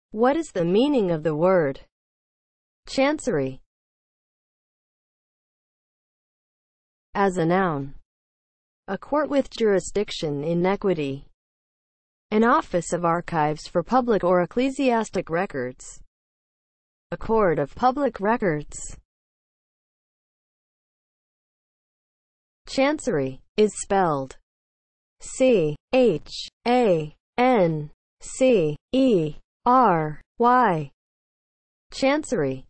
What is the meaning of the word chancery? As a noun, a court with jurisdiction in equity, an office of archives for public or ecclesiastic records, a court of public records. Chancery is spelled C-H-A-N-C-E-R-Y. Chancery